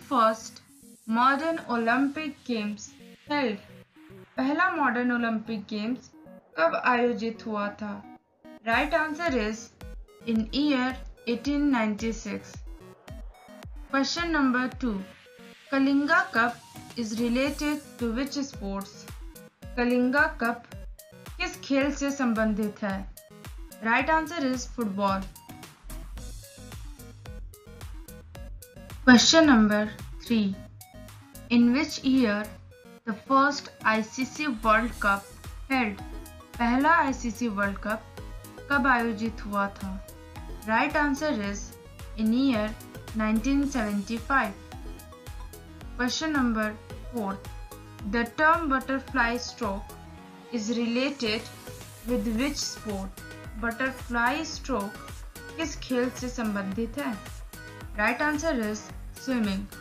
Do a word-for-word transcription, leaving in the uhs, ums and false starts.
first modern Olympic Games held? पहला modern Olympic games कब आयोजित हुआ था? Right answer is in year eighteen ninety-six. Question number two. Kalinga cup is related to which sports? Kalinga cup किस खेल से संबंधित है? Right answer is football. Question number three. In which year the first I C C World Cup held? पहला I C C World Cup कब आयोजित हुआ था? Right answer is in year nineteen seventy-five. Question number four. The term butterfly stroke is related with which sport? Butterfly stroke किस खेल से संबंधित है? Right answer is swimming.